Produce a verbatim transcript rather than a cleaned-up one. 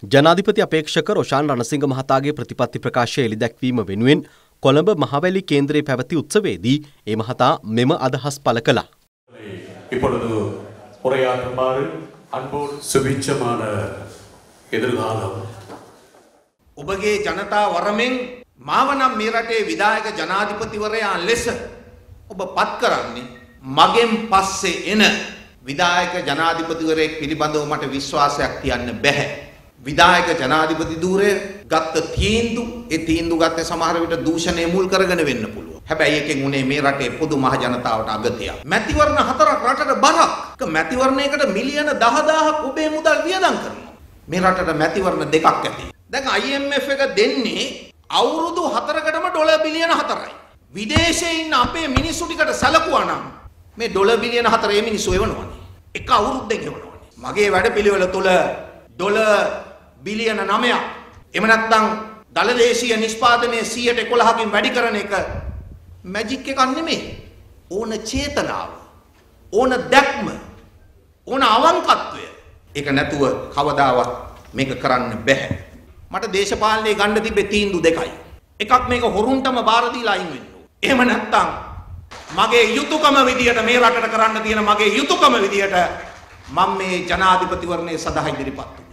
ජනාධිපති අපේක්ෂක රොෂාන් රණසිංහ මහතාගේ ප්‍රතිපත්ති ප්‍රකාශය එළිදැක්වීම වෙනුවෙන් කොළඹ මහවැලි කේන්ද්‍රයේ පැවති උත්සවයේදී ඒ මහතා මෙම අදහස් පළ කළා. இப்பொழுது உரையாற்றுமாறு அன்போடு சுபிட்சமான எதிர்காலம். ඔබගේ ජනතා වරමෙන් මාව නම් මේ රටේ විධායක ජනාධිපතිවරයා ලෙස ඔබ පත් කරන්නේ මගෙන් පස්සේ එන විධායක ජනාධිපතිවරයෙක් පිළිබඳව මට විශ්වාසයක් තියන්න බැහැ. විධායක ජනාධිපති ධූරය ගත්ත තීන්දු ඒ තීන්දුව ගත්තේ සමහර විට දූෂණය මුල් කරගෙන වෙන්න පුළුවන්. හැබැයි එකෙන් උනේ මේ රටේ පොදු මහ ජනතාවට අගතියක්. මැතිවරණ හතරක් රටට බරක්. මැතිවරණයකට මිලියන දහදාහක් ඔබේ මුදල් වියදම් කරනවා. මේ රටට මැතිවරණ දෙකක් ඇති. දැන් I M F එක දෙන්නේ අවුරුදු හතරකටම ඩොලර් බිලියන හතරයි. විදේශයේ ඉන්න අපේ මිනිස්සු ටිකට සැලකුවා නම් මේ ඩොලර් බිලියන හතර ඒ මිනිස්සු එවනවනේ. එක අවුරුද්දෙන් එවනවනේ. මගේ වැඩපිළිවෙල තුල ඩොලර් බිලියන නවයක් එහෙම නැත්නම් දලදේශීය නිෂ්පාදනයේ සියයට එකොළහකින් වැඩි කරන එක මැජික් එකක් නෙමෙයි. ඕන චේතනාව, ඕන දැක්ම, ඕන අවංකත්වය. ඒක නැතුව කවදාවත් මේක කරන්න බෑ. මට දේශපාලනයේ ගන්න තිබ්බේ තීන්දුව දෙකයි. එකක් මේක හොරුන්ටම බාර දීලා අයින් වෙන්න. එහෙම නැත්නම් මගේ යුතුයකම විදියට මේ රටට කරන්න තියෙන මගේ යුතුයකම විදියට මම මේ ජනාධිපතිවරණය සඳහා ඉදිරිපත්